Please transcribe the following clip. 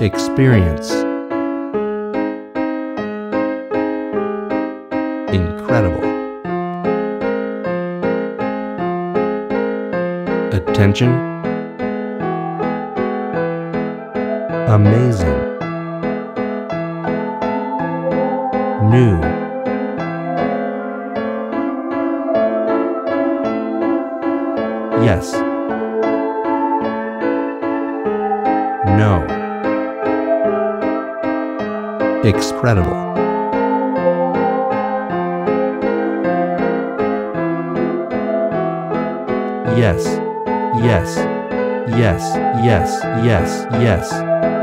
Experience. Incredible. Attention. Amazing. New. Yes. No. Excredible. Yes. Yes. Yes. Yes. Yes. Yes.